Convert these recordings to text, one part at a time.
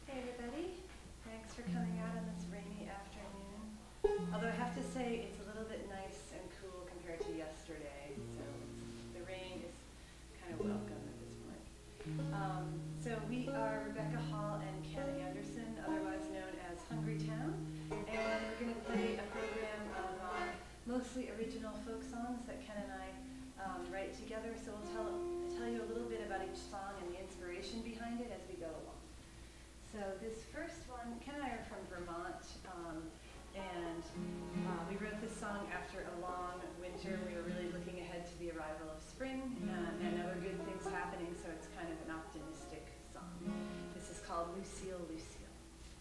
Hey everybody, thanks for coming out on this rainy afternoon. Although I have to say it's a little bit nice and cool compared to yesterday, so the rain is kind of welcome at this point. So we are Rebecca Hall and Ken Anderson, otherwise known as Hungrytown, and we're going to play a program of mostly original folk songs that Ken and I write together. So we'll tell you a little bit about each song and the inspiration behind it as we go along. So this first one, Ken and I are from Vermont, and we wrote this song after a long winter. We were really looking ahead to the arrival of spring and other good things happening, so it's kind of an optimistic song. This is called Lucille, Lucille.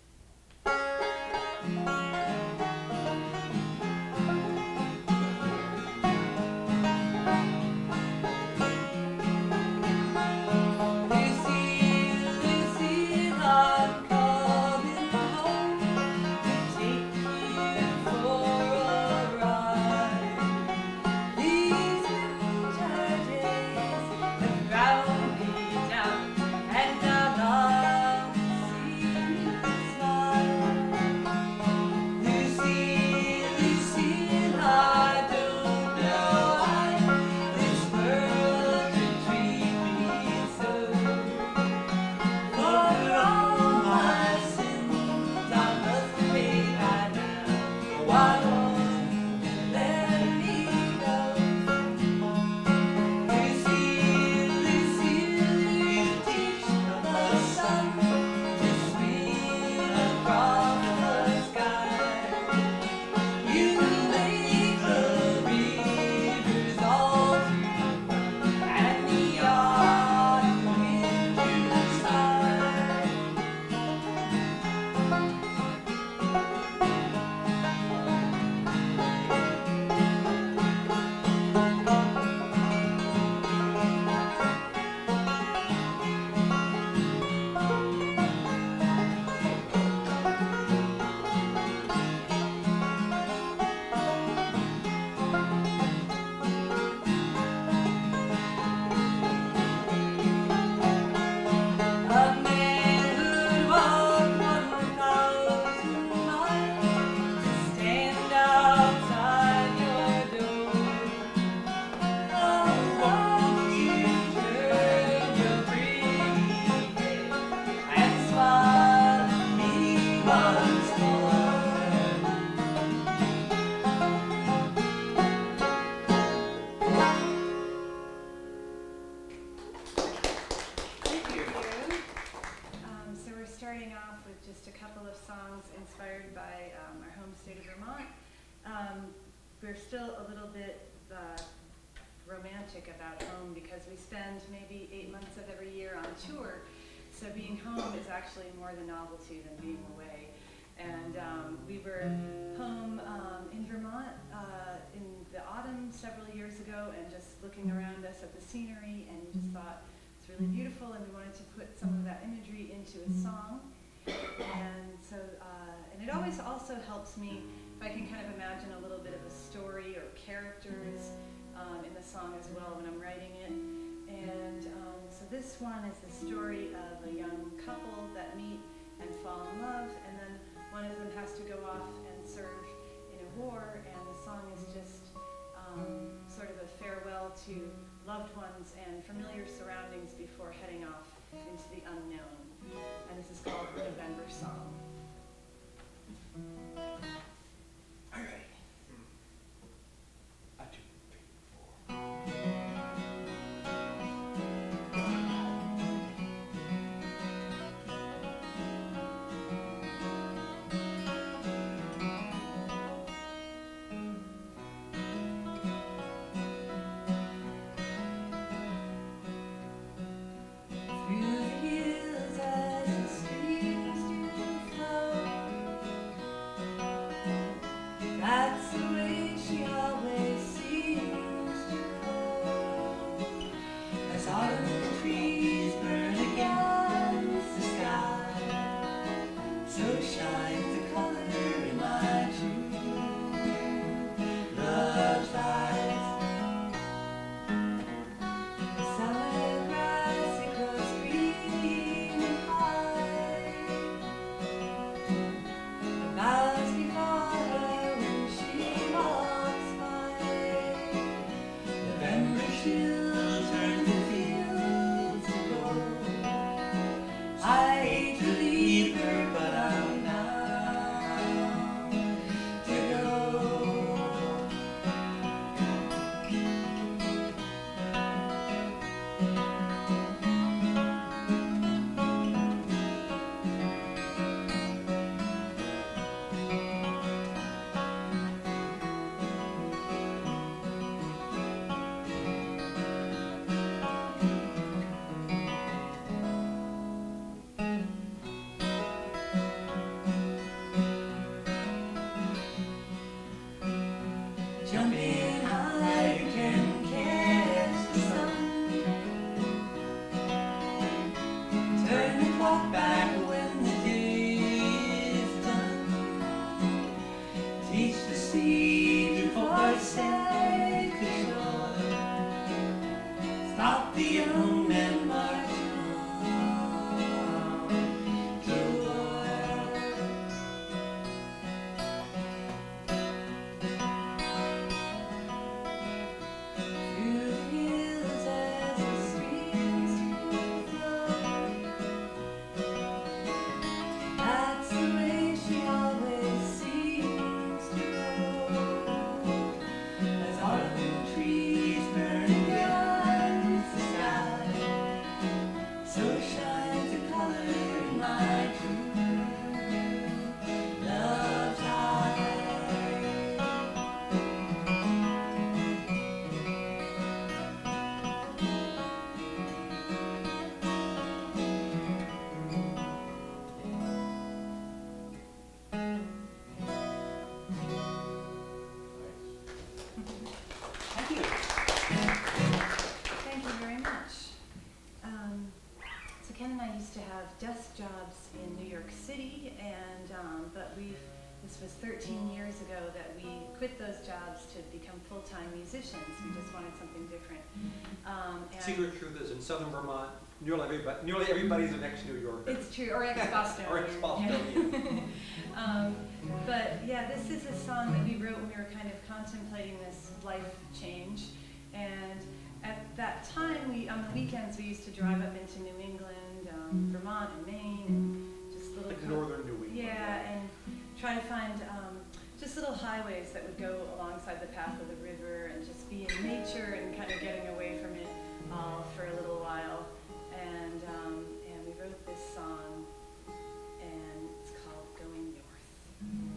Starting off with just a couple of songs inspired by our home state of Vermont. We're still a little bit romantic about home because we spend maybe 8 months of every year on tour, so being home is actually more the novelty than being away. And we were home in Vermont in the autumn several years ago and just looking around us at the scenery, and we just thought it's really beautiful, and we wanted to put some of that imagery into a song. And so, and it always also helps me if I can kind of imagine a little bit of a story or characters in the song as well when I'm writing it. And so this one is the story of a young couple that meet and fall in love, and then one of them has to go off and serve in a war, and the song is just sort of a farewell to loved ones and familiar surroundings before heading off into the unknown. And this is called the November Song. All right. 1, 2, 3, 4. Through the hills as the in New York City, and but this was 13 years ago that we quit those jobs to become full-time musicians. We just wanted something different. And Secret truth is in southern Vermont, nearly everybody's an ex-New Yorker. it's true, or ex-Bostonian. Or ex-Bostonian. But yeah, this is a song that we wrote when we were kind of contemplating this life change. And at that time, on the weekends, we used to drive up into New England, Vermont and Maine, and just little Like northern New England. yeah, and try to find just little highways that would go alongside the path of the river and just be in nature and kind of getting away from it all for a little while. And we wrote this song, and it's called Going North.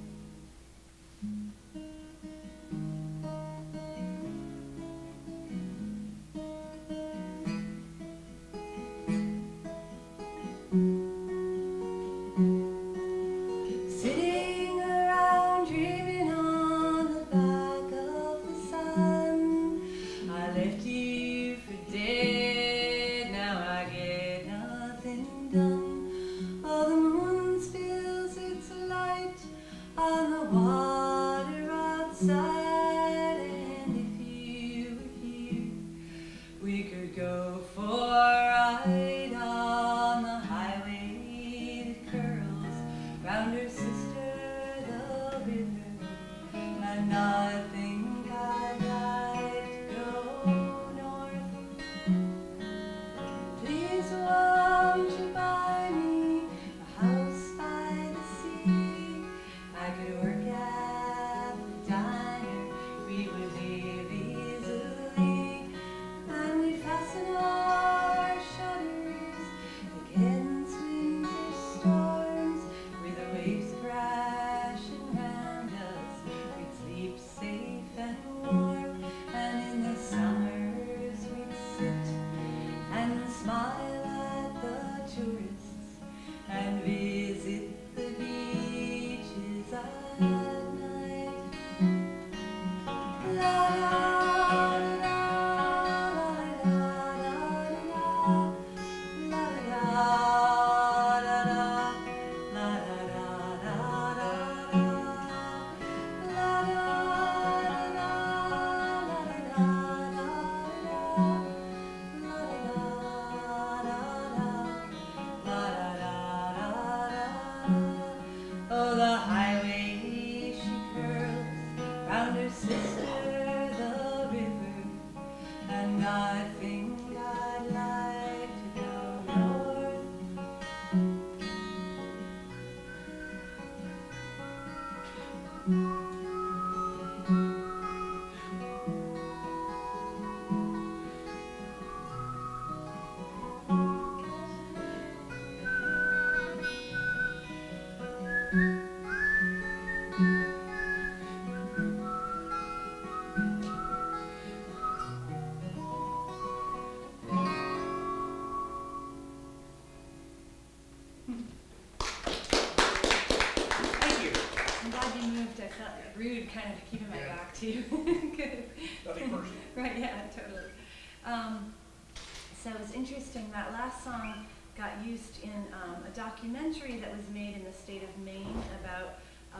Sitting around dreaming on the back of the sun, I left you for dead, now I get nothing done. Oh, the moon spills its light on the water outside, and if you were here, we could go for a ride on the highway that curls round her sister, the river. And I think I'd like to go north. Please won't you buy me a house by the sea? I could work at the diner, we would live easily, and we'd fasten our shutters against winter storms. With the waves crashing round us, we'd sleep safe and warm, and in the summers we'd sit and smile at the tourists and visit the beaches at night. La la la la la la la la. Oh, the highway she curls round her sister, the river, and I think I'd like to go north. Thank you. I'm glad you moved. I felt rude kind of keeping my back to you. Good. Nothing personal. Right, yeah, totally. So it was interesting, that last song got used in a documentary that was made in the state of Maine about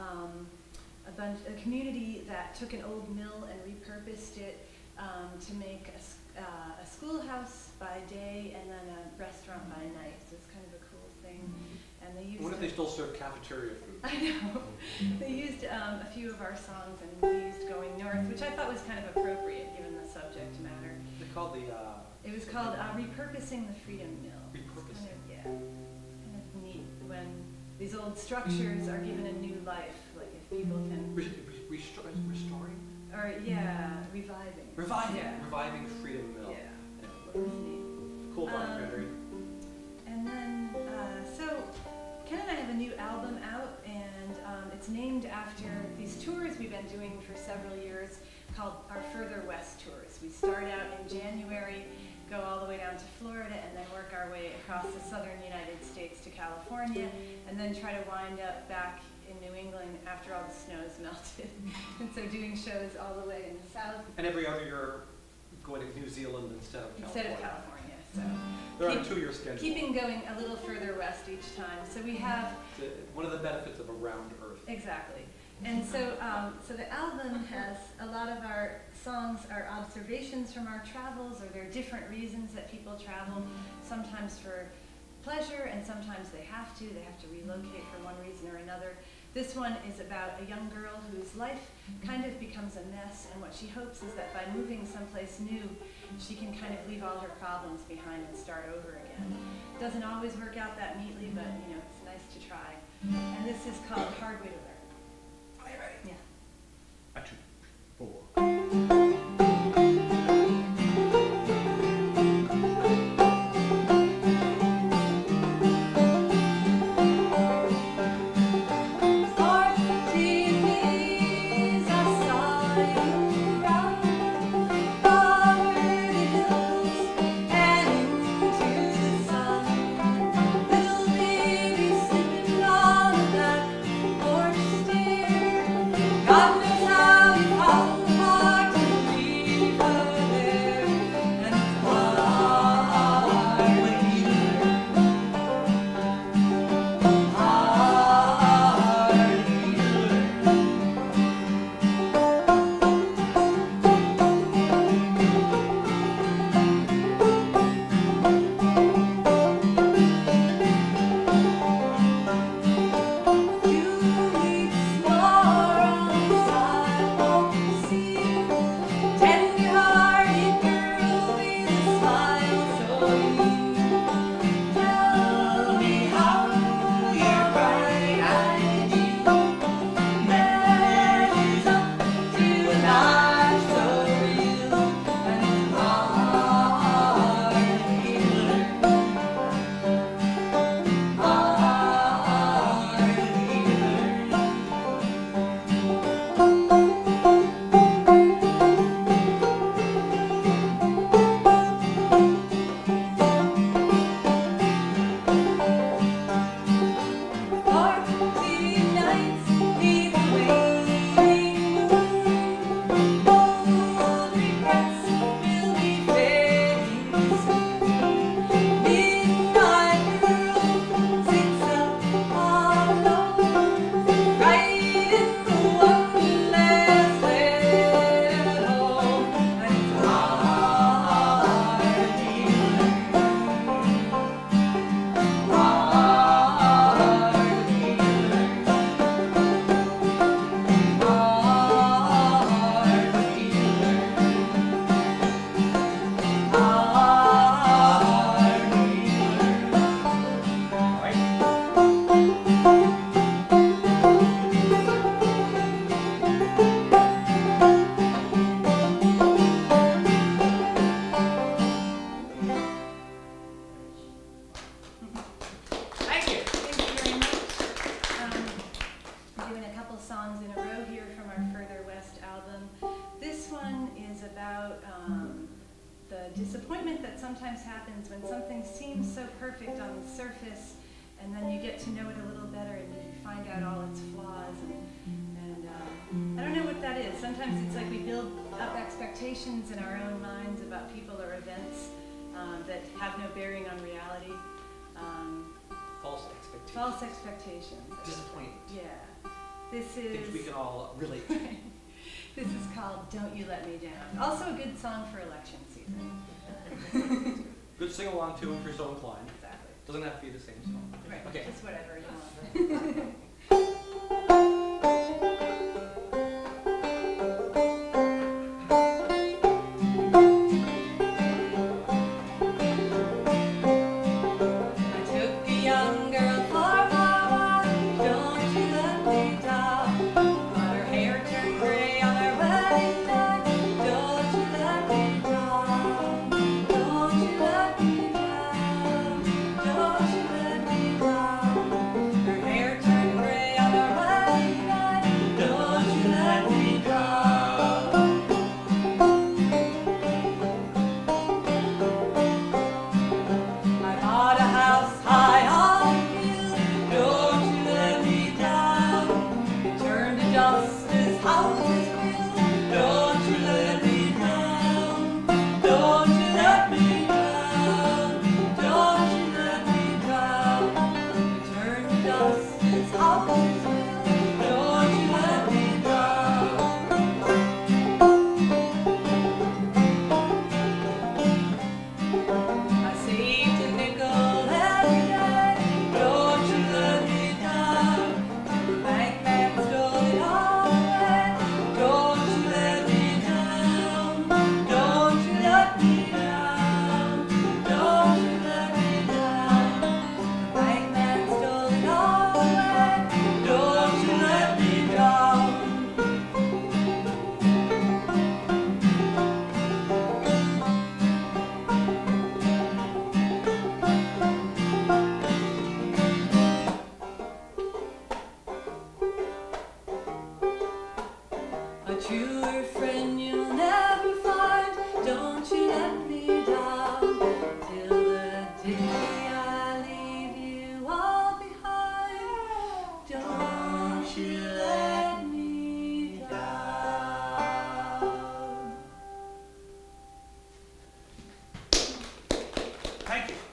a community that took an old mill and repurposed it to make a schoolhouse by day and then a restaurant by night. So it's kind of a cool thing. And they used What if they still serve cafeteria food? I know. They used a few of our songs, and we used Going North, which I thought was kind of appropriate given the subject matter. They called the It was called Repurposing the Freedom Mill. Repurposing. It's kind of neat when these old structures are given a new life, like if people can, restoring? or reviving. Reviving. Yeah. Reviving Freedom Mill. Yeah. Yeah. It's neat. Cool documentary. And then, so Ken and I have a new album out, and it's named after these tours we've been doing for several years called our Further West tours. We start out in January, go all the way down to Florida, and then work our way across the southern United States to California, and then try to wind up back in New England after all the snow's melted. And so doing shows all the way in the south. And every other year going to New Zealand instead of California. Instead of California. So They're on a 2-year schedule. keeping going a little further west each time. So we have One of the benefits of a round Earth. exactly. And so, so the album has a lot of our songs are observations from our travels, or there are different reasons that people travel, sometimes for pleasure and sometimes they have to relocate for one reason or another. This one is about a young girl whose life kind of becomes a mess, and what she hopes is that by moving someplace new, she can kind of leave all her problems behind and start over again. Doesn't always work out that neatly, but you know, it's nice to try. And this is called Hard Way to Learn. Are you ready? Yeah. 2, 4. God knows how you follow hard to leave her. the disappointment that sometimes happens when something seems so perfect on the surface, and then you get to know it a little better and you find out all its flaws. And I don't know what that is. Sometimes it's like we build up expectations in our own minds about people or events that have no bearing on reality. False expectations. False expectations. Disappointment. Yeah. This is... Things we can all relate to. This is called Don't You Let Me Down. Also a good song for election season. Good sing-along too if you're so inclined. Exactly. Doesn't have to be the same song. Right, Okay. just whatever you want. Her distance always will. Don't you let me down. I saved a nickel every day. Don't you let me down. The bank man stole it all away. Don't you let me down. Don't you let me down. Don't you let me down. The bank man stole it all away. Don't you let me down. A truer friend you'll never find. Don't you let me down till the day I leave you all behind. Don't you let me down. Thank you.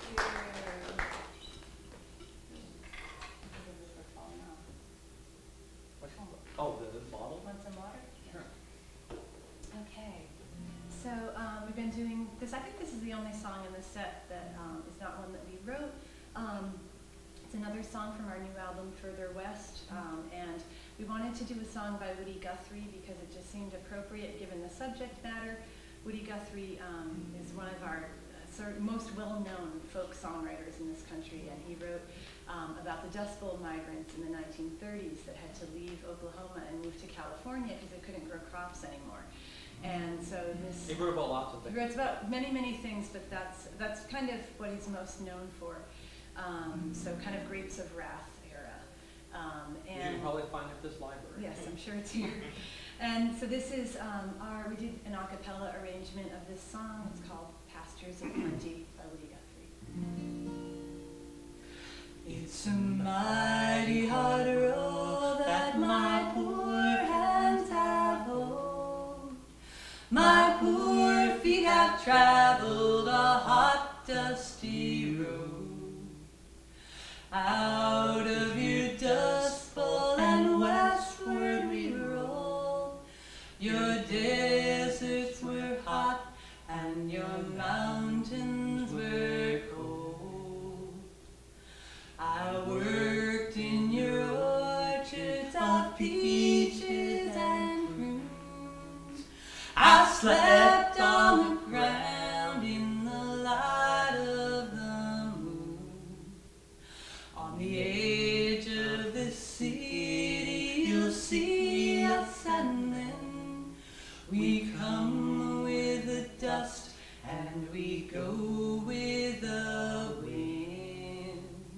Oh, the bottle? Want some water? Sure. Okay, so we've been doing this. I think this is the only song in the set that is not one that we wrote. It's another song from our new album, Further West, and we wanted to do a song by Woody Guthrie because it just seemed appropriate given the subject matter. Woody Guthrie is one of our sort of most well-known folk songwriters in this country, and he wrote about the Dust Bowl migrants in the 1930s that had to leave Oklahoma and move to California because they couldn't grow crops anymore. And so this... He wrote about lots of He things. writes about many, many things, but that's kind of what he's most known for. So kind of Grapes of Wrath era. You And can probably find it at this library. yes, I'm sure it's here. And so this is we did an a cappella arrangement of this song. It's called Pastures of Plenty by Woody Guthrie. It's a mighty hard road that my poor hands have hold. My poor feet have traveled a hot, dusty road. Out of your dust bowl and westward we roll. Your deserts were hot and your mountains were cold. I worked in your orchards of peaches and prunes. I slept on the ground in the light of the moon. On the edge of the city you'll see us, and then we come with the dust and we go with the wind.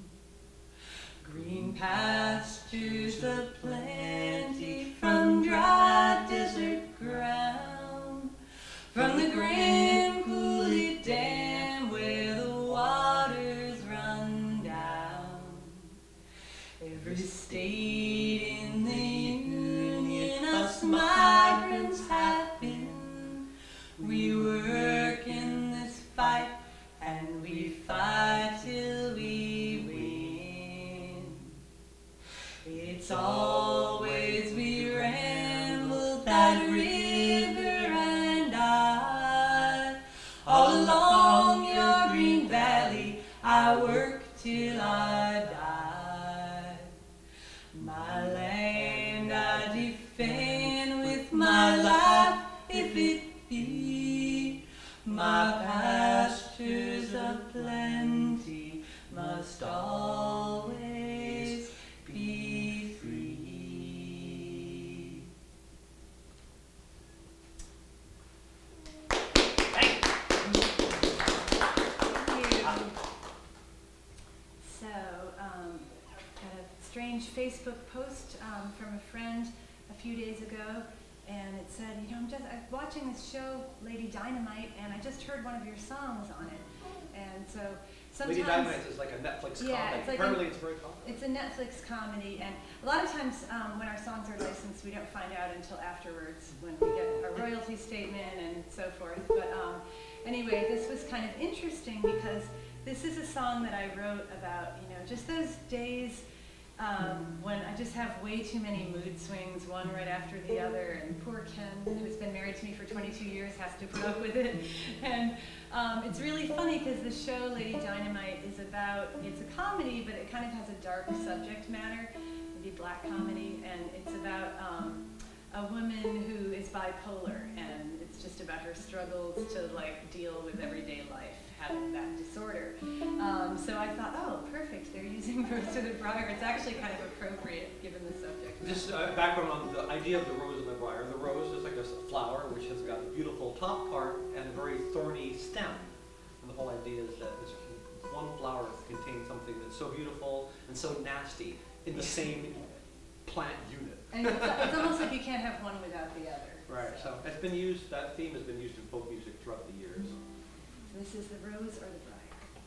Green pastures of plenty from dry desert ground, from the grim Coulee Dam where the waters run down. Every state in the Union us migrants have been. We work in this fight and we fight till we win. It's always we ramble that river and I. All along your green valley I work till I die. My land I defend with my life if it be. My pastures of plenty must always be free. Thank you. So, got a strange Facebook post from a friend a few days ago, and it said, you know, I'm watching this show, Lady Dynamite, and I just heard one of your songs on it. And so sometimes... Lady Dynamite is like a Netflix Yeah, comedy. it's like Apparently it's very common. It's a Netflix comedy, and a lot of times when our songs are licensed, we don't find out until afterwards when we get our royalty statement and so forth. But anyway, this was kind of interesting because this is a song that I wrote about, you know, just those days just have way too many mood swings, one right after the other, and poor Ken, who's been married to me for 22 years, has to put up with it. And it's really funny because the show Lady Dynamite is about, it's a comedy, but it kind of has a dark subject matter, maybe black comedy, and it's about a woman who is bipolar, and it's just about her struggles to like deal with everyday life, having that disorder. So I thought, oh, perfect, they're using Rose of the Briar. It's actually kind of appropriate given the subject. Just background on the idea of the rose and the briar. The rose is like a flower which has got a beautiful top part and a very thorny stem. And the whole idea is that this one flower contains something that's so beautiful and so nasty in the same plant unit. And it's almost like you can't have one without the other. Right, so it's been used, that theme has been used in folk music throughout the years. So this is the rose or the briar.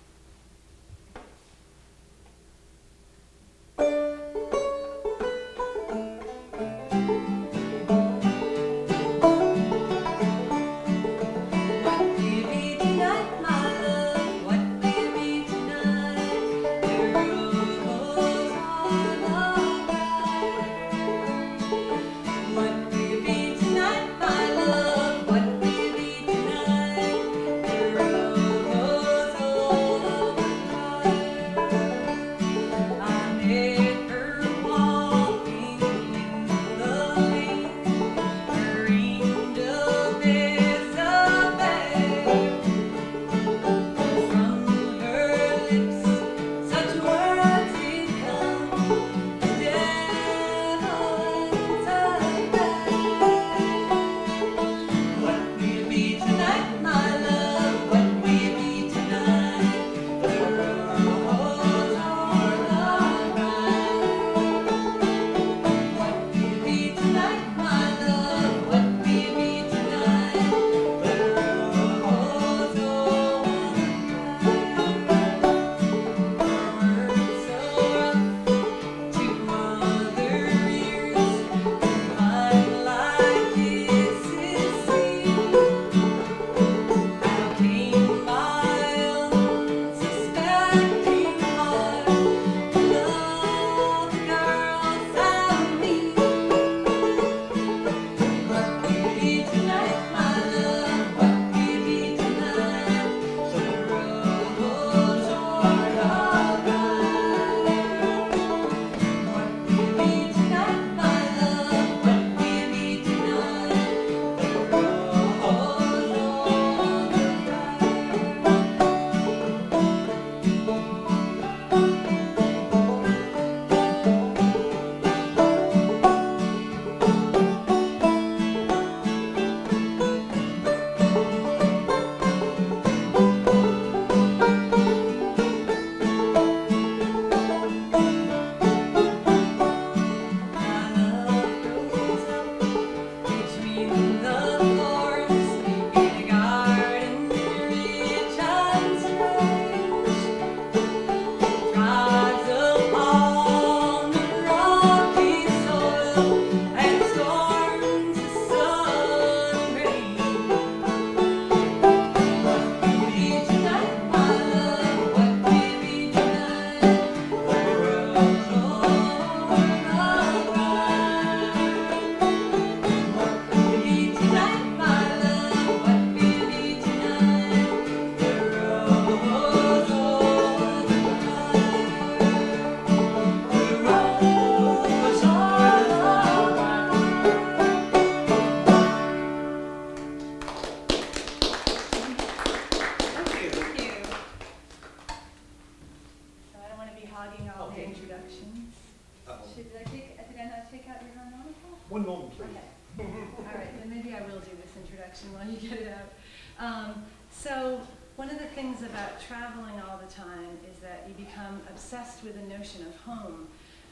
One moment, please. Okay. All right, then maybe I will do this introduction while you get it out. So one of the things about traveling all the time is that you become obsessed with the notion of home.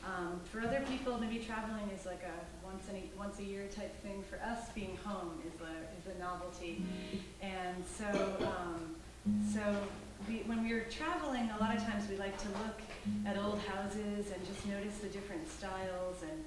For other people, maybe traveling is like a once a year type thing. For us, being home is a novelty. And when we're traveling, a lot of times we like to look at old houses and just notice the different styles. And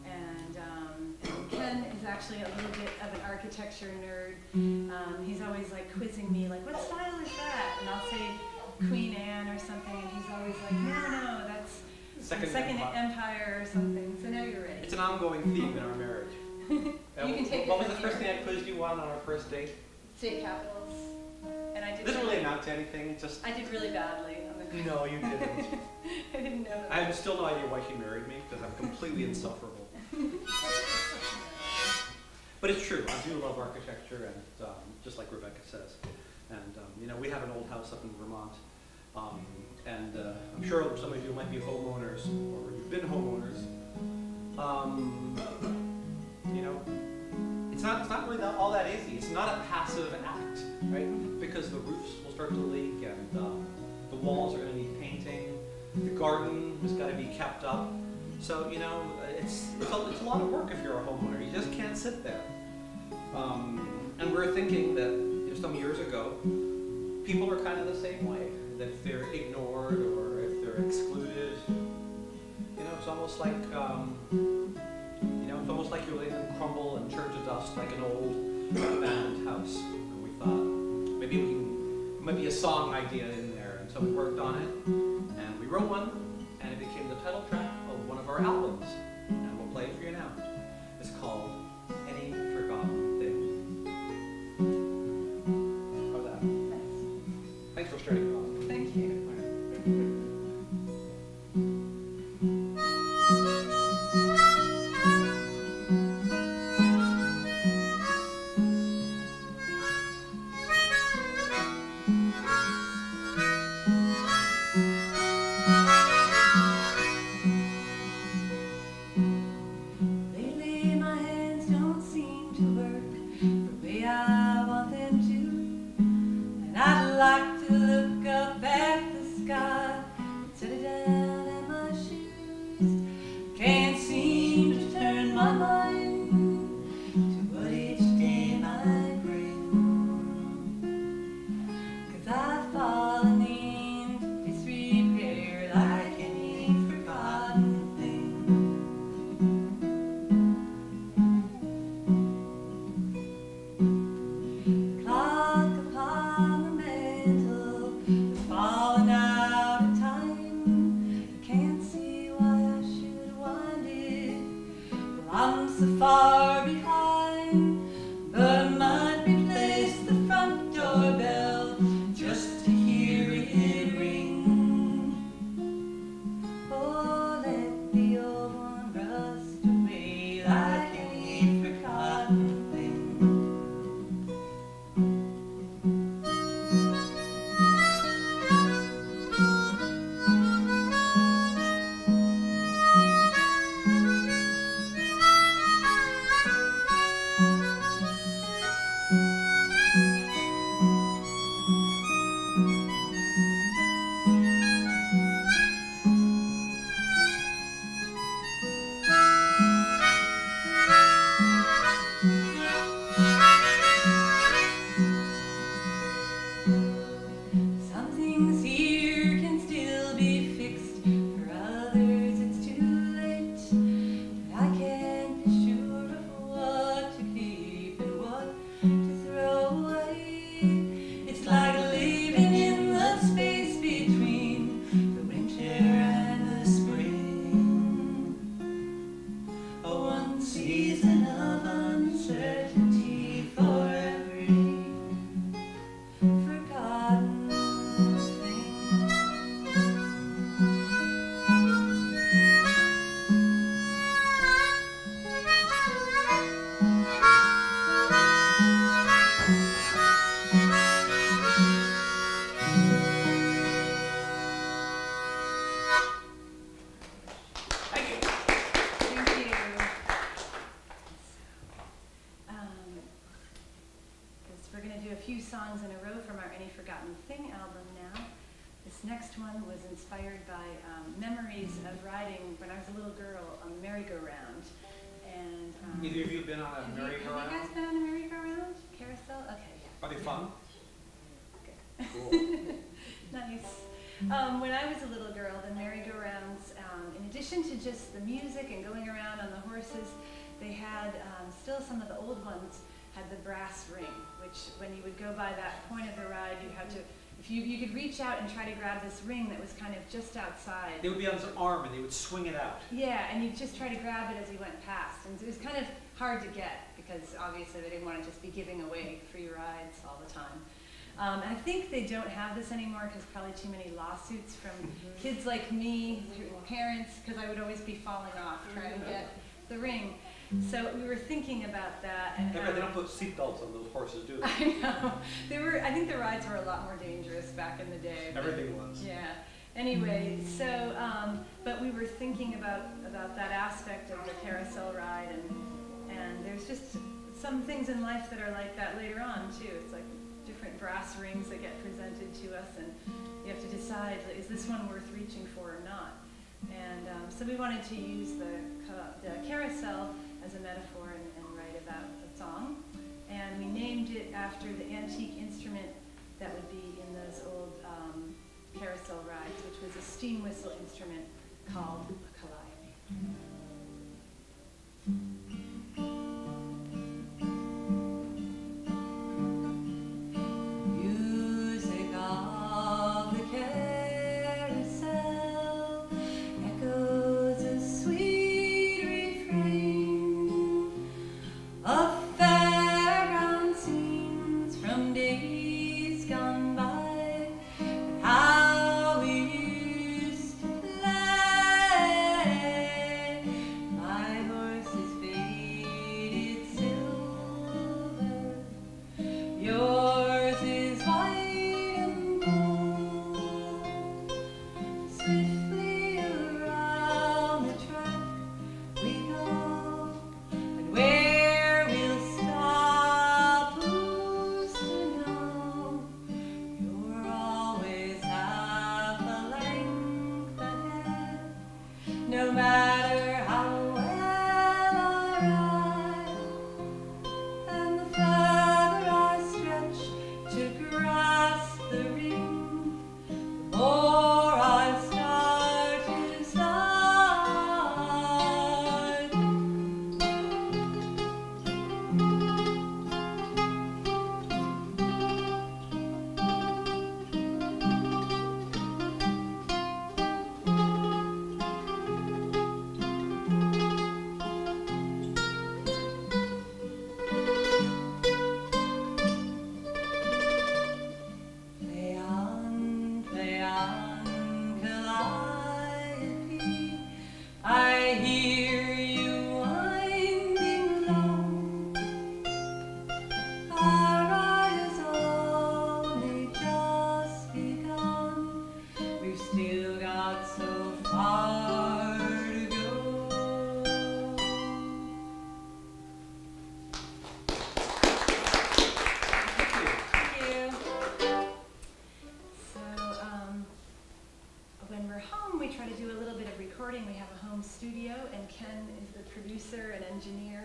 Ken is actually a little bit of an architecture nerd. He's always like quizzing me, like, what style is that? And I'll say Queen Anne or something, and he's always like, no, that's Second Empire. Empire or something. So now you're ready. It's an ongoing theme in our marriage. You can take it What was from the first here. thing I quizzed you on our first date? State capitals. And I did. It doesn't really amount to anything. It's just. I did really badly on the quiz. No, you didn't. I didn't know that. I have still no idea why she married me because I'm completely insufferable. But it's true. I do love architecture, and just like Rebecca says, and you know, we have an old house up in Vermont, and I'm sure some of you might be homeowners or you've been homeowners. You know, it's not really all that easy. It's not a passive act, right? Because the roofs will start to leak, and the walls are going to need painting. The garden has got to be kept up. So you know, it's a lot of work if you're a homeowner. You just can't sit there. And we're thinking that, you know, some years ago, people are kind of the same way. That if they're ignored or if they're excluded, you know, it's almost like it's almost like you're letting them crumble and turn to dust like an old abandoned house. And we thought maybe it might be a song idea in there, and so we worked on it, and we wrote one, and it became the title track of one of our albums, and we'll play it for you now. It's called Any Forgotten Thing. How's that? Nice. Thanks for starting it off. Thank you. Lately my hands don't seem to work the way I want them to, and I'd like to look up at the sky and set it down at my shoes. Can't seem to turn my mind to what each day might bring, 'cause I've fallen into disrepair like any forgotten thing. Clock upon the mantle has fallen out of time. Can't see why I should wind it, well, I'm so far behind. But I might replace the front door bell just to hear it ring. Oh, let the old one rust away like any forgotten thing. Some things here can still be fixed, for others it's too late. But I can't be sure of what to keep and what to throw away. It's like living in the space between the winter and the spring. A one season of uncertainty for every forgotten thing. Thank you. Thank you. Because we're going to do a few songs in a row from our Any Forgotten Thing album now. This next one was inspired by memories of riding when I was a little girl on the merry-go-round. And Either of you been on a have you merry-go-round? guys been on a merry-go-round? Carousel? Okay, yeah. Are they fun? Good. Cool. Nice. When I was a little girl, the merry-go-rounds, in addition to just the music and going around on the horses, they had, still some of the old ones had the brass ring, which when you would go by that point of the ride, you had to if you could reach out and try to grab this ring that was kind of just outside. They would be on his arm and they would swing it out. Yeah, and you just try to grab it as he went past. And it was kind of hard to get because obviously they didn't want to just be giving away free rides all the time. I think they don't have this anymore because probably too many lawsuits from kids like me, parents, because I would always be falling off trying to get the ring. So we were thinking about that. And They don't put seatbelts on those horses, do they? I know. I think the rides were a lot more dangerous back in the day. Everything was. Yeah. Anyway, so, but we were thinking about that aspect of the carousel ride, and there's just some things in life that are like that later on too. It's like different brass rings that get presented to us, and you have to decide, is this one worth reaching for or not? And so we wanted to use the carousel as a metaphor and write about the song. And we named it after the antique instrument that would be in those old carousel rides, which was a steam whistle instrument called a calliope. We have a home studio, and Ken is the producer and engineer,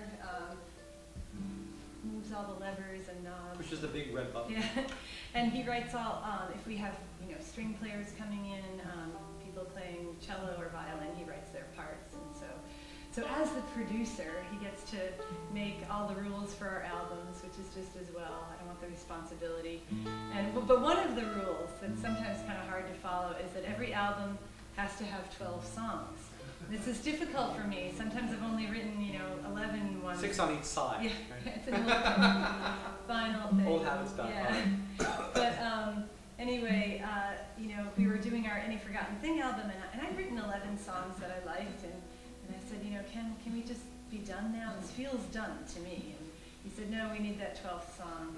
moves all the levers and knobs. Which is the big red button. Yeah, and he writes all, if we have, string players coming in, people playing cello or violin, he writes their parts. And so as the producer, he gets to make all the rules for our albums, which is just as well. I don't want the responsibility. But one of the rules that's sometimes kind of hard to follow is that every album has to have 12 songs. This is difficult for me. Sometimes I've only written, 11 ones. 6 on each side. Yeah, Right? it's a final thing. Old habits die hard. But anyway, we were doing our Any Forgotten Thing album, and I'd written 11 songs that I liked, and I said, can we just be done now? This feels done to me. And he said, no, we need that 12th song.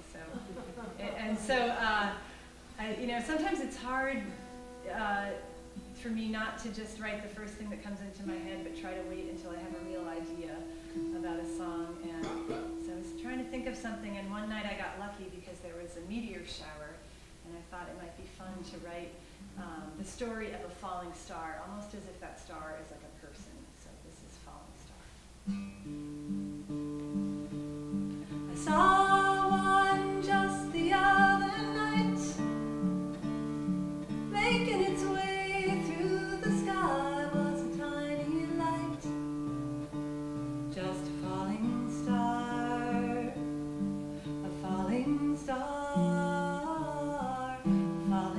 Sometimes it's hard for me not to just write the first thing that comes into my head, but try to wait until I have a real idea about a song. And so I was trying to think of something, and one night I got lucky because there was a meteor shower, and I thought it might be fun to write the story of a falling star, almost as if that star is like a person. So this is Falling Star. I saw one just the other night, making its way through the sky was a tiny light, just a falling star, a falling star, a falling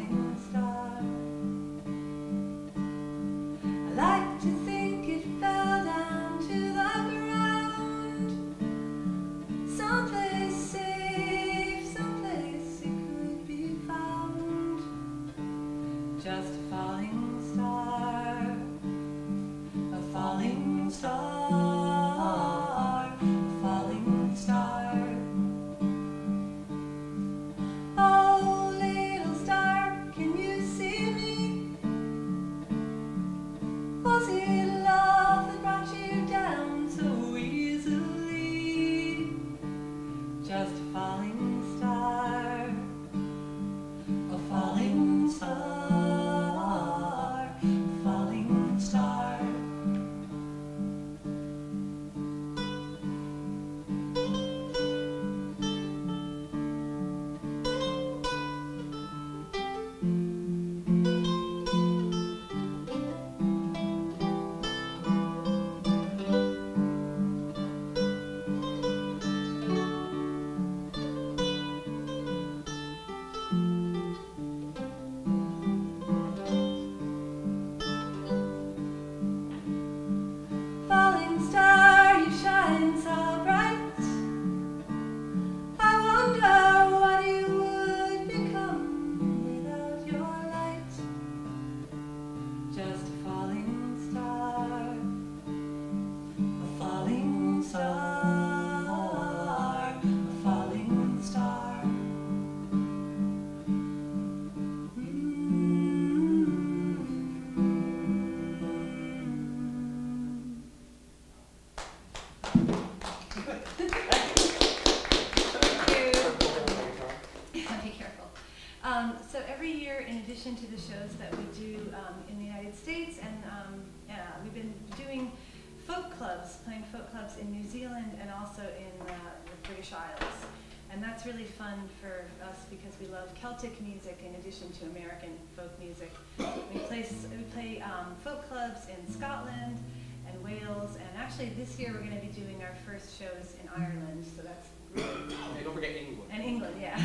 Yeah, be careful. So every year, in addition to the shows that we do in the United States, and we've been doing folk clubs, playing folk clubs in New Zealand and also in the British Isles. And that's really fun for us because we love Celtic music in addition to American folk music. We play folk clubs in Scotland and Wales, and actually this year we're going to be doing our first shows in Ireland, so that's really Hey, don't forget England. and England, yeah.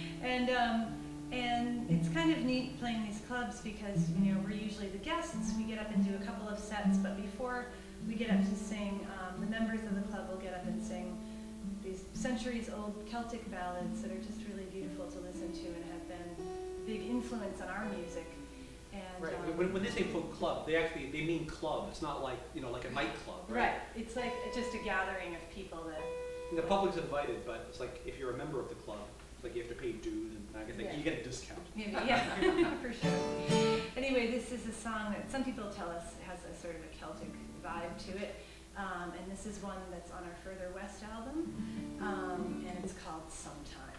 And it's kind of neat playing these clubs because, you know, we're usually the guests. We get up and do a couple of sets, but before we get up to sing, the members of the club will get up and sing these centuries-old Celtic ballads that are just really beautiful to listen to and have been a big influence on our music. And, Right. When they say folk club, they mean club. It's not like, you know, like a nightclub. right. It's like just a gathering of people that. And the public's invited, but it's like if you're a member of the club, it's like you have to pay dues, and I guess Yeah. you get a discount. Maybe, yeah, for sure. Anyway, this is a song that some people tell us has a sort of a Celtic vibe to it. And this is one that's on our Further West album, and it's called Sometime.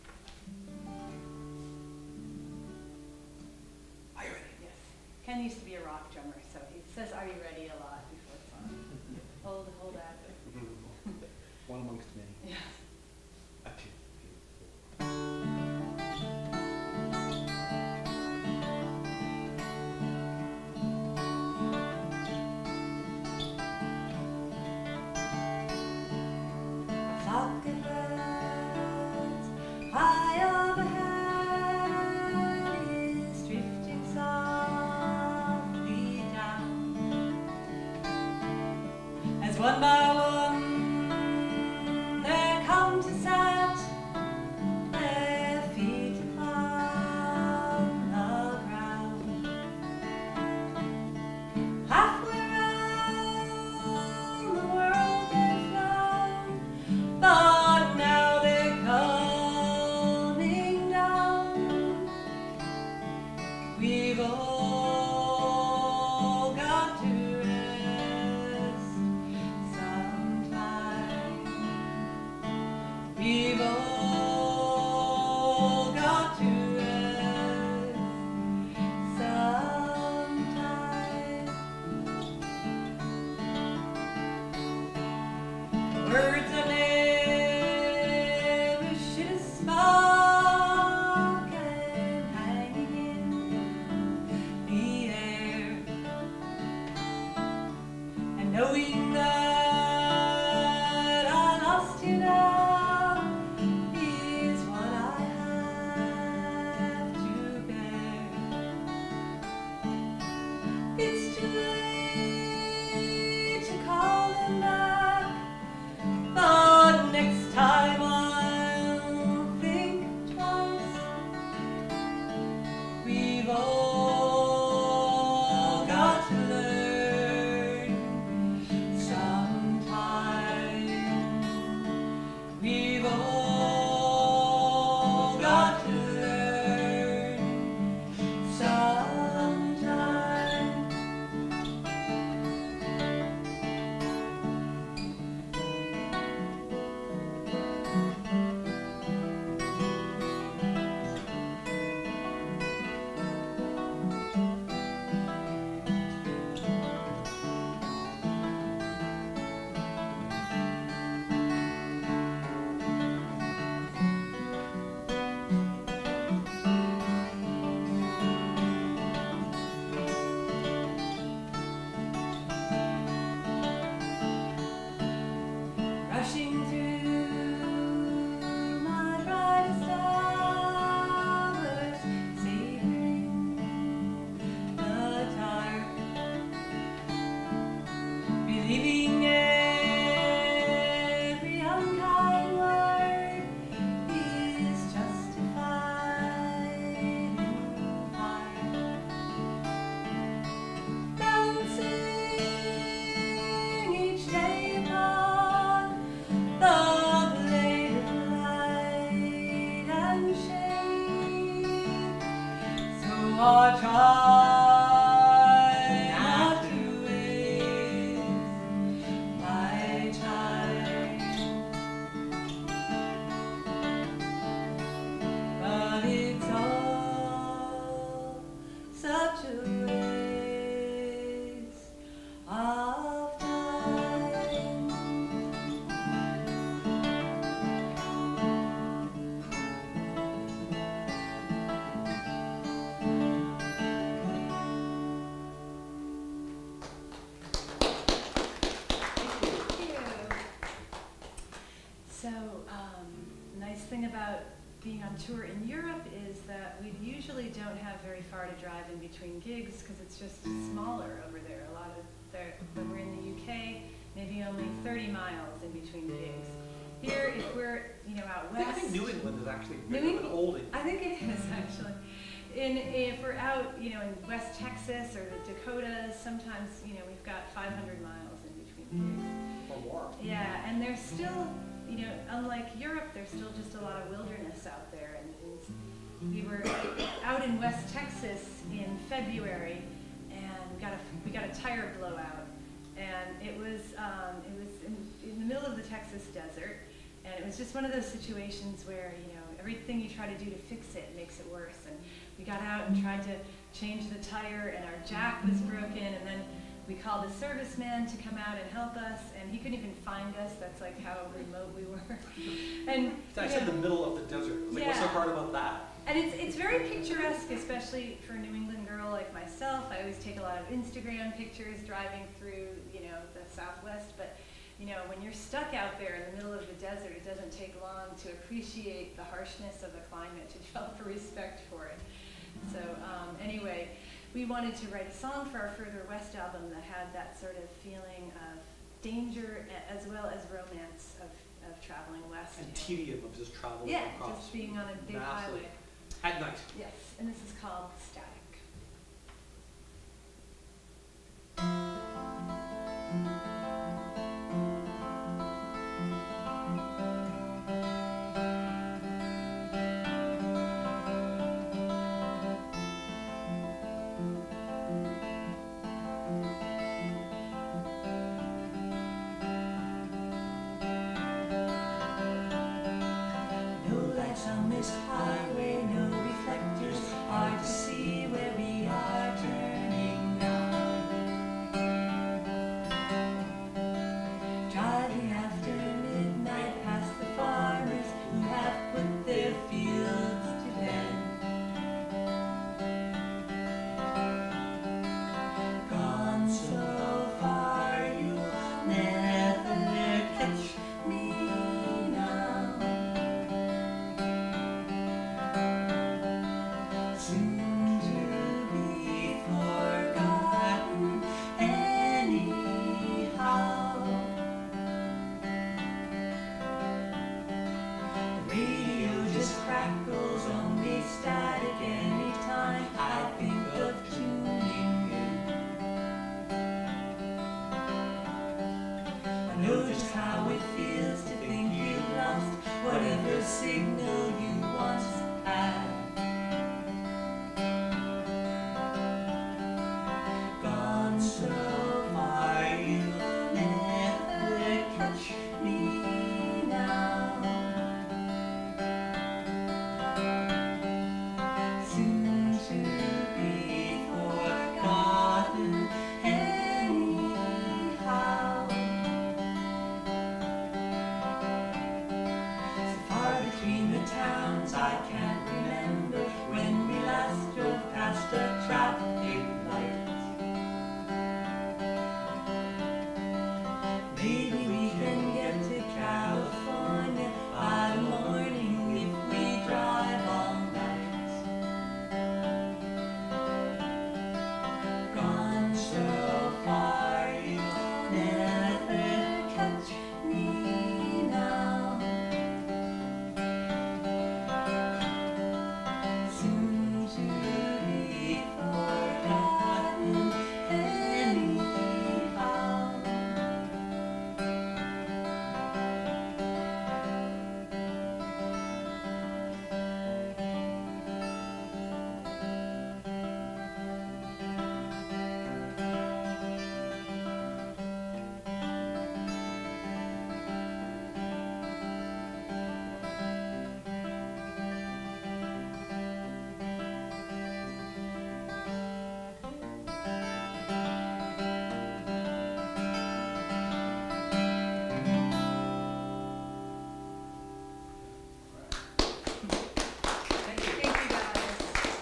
Are you ready? Yes. Ken used to be a rock drummer, so he says, "Are you ready?" a lot before the song. Hold that. One amongst many. Yeah. A two, three, four. Flock of birds high overhead is drifting softly down, as one by one they come to set their feet upon the ground. Halfway round the world they've flown, but now they're coming down. We've all got to rest sometime. We've all got to rest sometime. Words I never should have spoken, hanging in the air, and knowing that I lost you now is what I have to bear. It's too late to call them back, but next time I'll think twice. We've all got to learn sometime. thing about being on tour in Europe is that we usually don't have very far to drive in between gigs because it's just smaller over there. A lot of when we're in the UK, maybe only 30 miles in between gigs. Here, if we're out west, I think New England is actually New bigger than England? Old England. I think it is actually. If we're out, in West Texas or the Dakotas, sometimes we've got 500 miles in between gigs. Or more. Yeah, and there's still, unlike Europe, there's still just a lot of wilderness out there. And we were out in West Texas in February, and we got a tire blowout, and it was in the middle of the Texas desert, and it was just one of those situations where everything you try to do to fix it makes it worse. And we got out and tried to change the tire, and our jack was broken, and then we called a serviceman to come out and help us, and he couldn't even find us. That's like how remote we were. And It's actually in the middle of the desert. It's like, what's so yeah. hard about that? And it's very picturesque, especially for a New England girl like myself. I always take a lot of Instagram pictures driving through, the Southwest. But, when you're stuck out there in the middle of the desert, it doesn't take long to appreciate the harshness of the climate, to develop a respect for it. So anyway, we wanted to write a song for our Further West album that had that sort of feeling of danger as well as romance of traveling west. And tedium of just traveling Yeah, across. just being on a big massive highway. At night. Yes, and this is called Static. On this highway, no reflectors, hard to see where we are turning now. Driving after midnight past the farmers who have put their fields to bed. Gone so far, you'll never catch me now. Soon to be forgotten anyhow. The radio just crackles on me static anytime I think of tuning in. I know just how it feels to think you've lost whatever signal you once had. Gone so far, you'll never catch me now. Soon to be forgotten anyhow. So far between the towns, I can't remember when we last drove past a traffic light. Maybe we can get to California by the morning if we drive all night. Gone so far, you'll never catch me now. Soon to be forgotten anyhow. Thank you guys.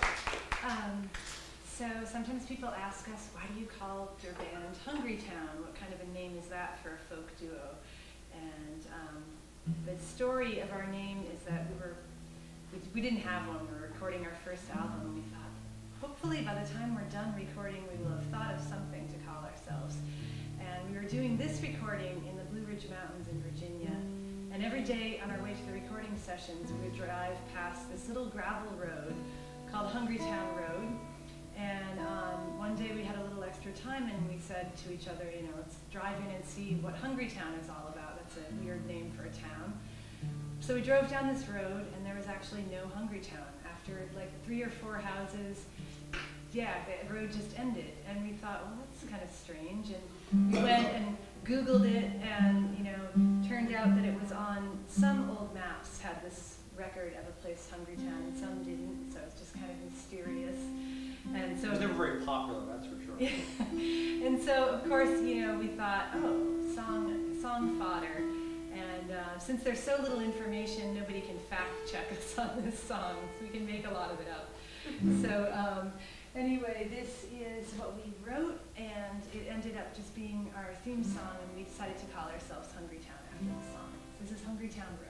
So sometimes people ask us, why do you call your band Hungrytown? What kind of a name is that for a folk duo? And the story of our name is that we didn't have one. We were recording our first album, and we thought, hopefully by the time we're done recording, we will have thought of something to call ourselves. And we were doing this recording in the Blue Ridge Mountains in Virginia. And every day on our way to the recording sessions, we would drive past this little gravel road called Hungrytown Road. And one day we had a little extra time, and we said to each other, you know, let's drive in and see what Hungrytown is all about. That's a weird name for a town. So we drove down this road, and there was actually no Hungrytown. After like 3 or 4 houses, yeah, the road just ended. And we thought, well, that's kind of strange. And we went and Googled it, and you know, turned out that it was on some old maps had this record of a place, Hungrytown, and some didn't. So it's just kind of mysterious. And so It was never very popular, that's for sure. and so of course, you know, we thought, oh, song fodder. And since there's so little information, nobody can fact check us on this song, so we can make a lot of it up. So anyway, this is what we wrote, and it ended up just being our theme song, and we decided to call ourselves Hungrytown after the song. This is Hungrytown Road.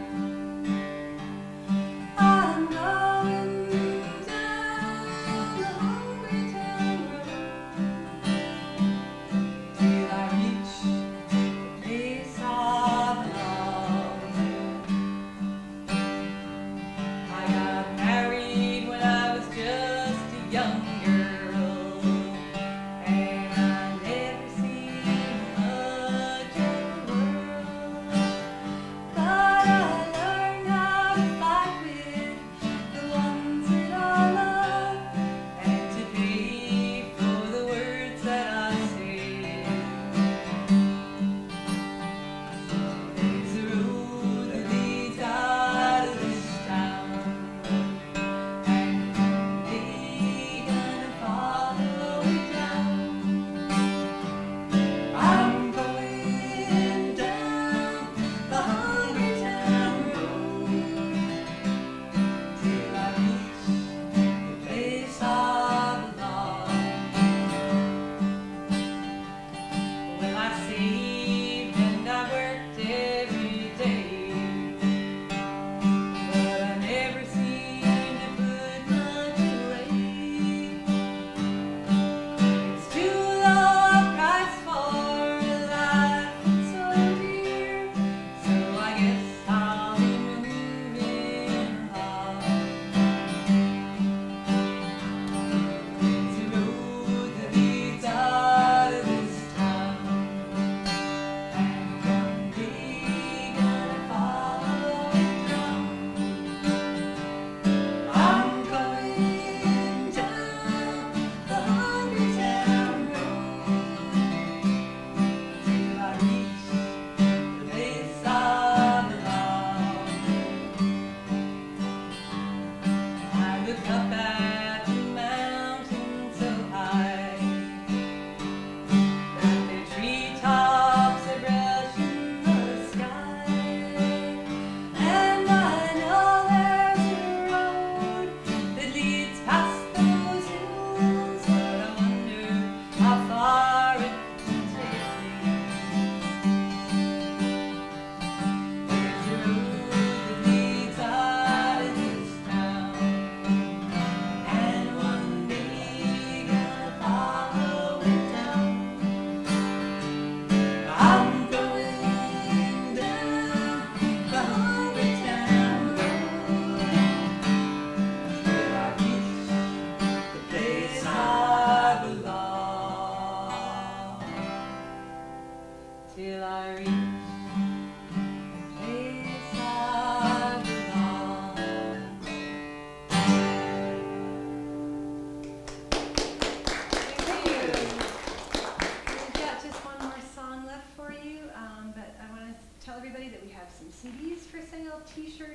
Down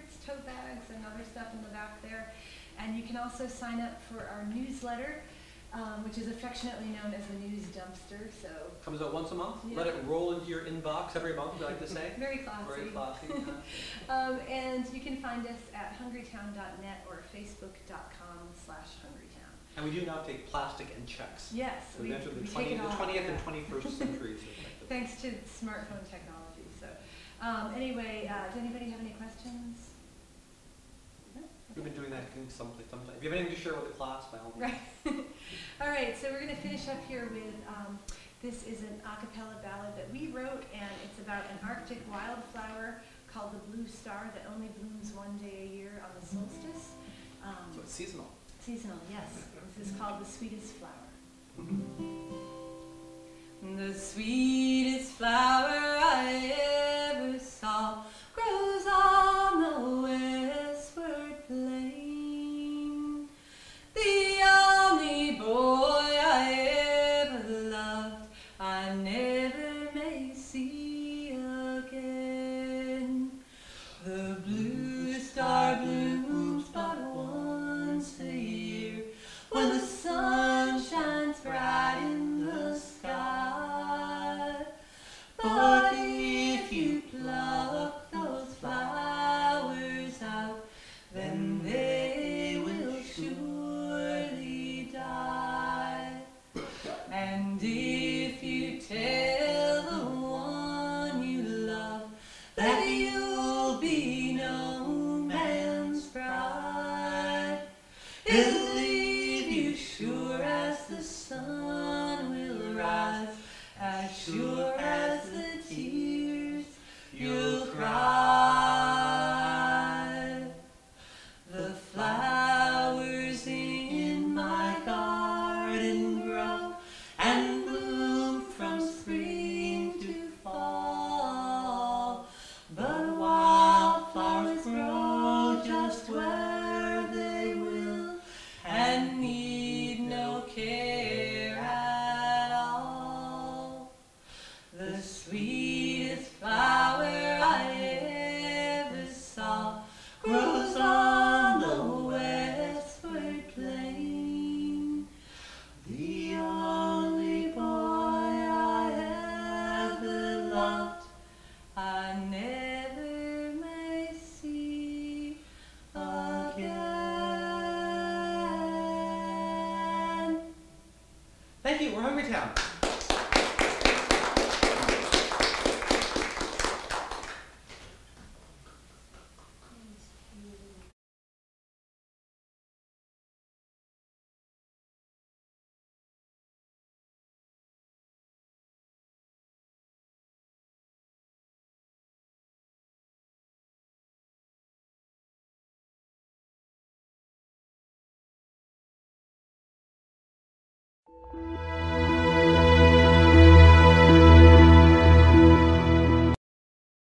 t-shirts, tote bags, and other stuff in the back there. And you can also sign up for our newsletter, which is affectionately known as the News Dumpster. So Comes out once a month. Yeah. Let it roll into your inbox every month, we like to say. very classy. Very classy. And you can find us at hungrytown.net or facebook.com/hungrytown. And we do now take plastic and checks. Yes, So we we entered the take it all, 20th and yeah. 21st centuries. Thanks to smartphone technology. So anyway, does anybody have any questions? No? We've been doing that sometime. If you have anything to share with the class, by all means. Right. All right, so we're going to finish up here with, this is an a cappella ballad that we wrote, and it's about an Arctic wildflower called the blue star that only blooms one day a year on the solstice. So it's seasonal. Seasonal, yes. This is called the sweetest flower. The sweetest flower I ever saw grows on the westward plain. The only boy I ever loved, I never may see again. The blue star blooms but once a year, when the sun shines bright in the sky. But if you pluck those flowers out, then they will surely die. And if you tell the one you love that you'll be no man's bride, it'll leave you sure as the sun will rise, as sure as the tears you'll cry. The flowers in my garden grow and bloom from spring to fall, but wildflowers grow just where they will and need no care at all. The sweetest flower I ever saw grows on the westward plain. The only boy I ever loved, I never may see again. Thank you. We're Hungrytown.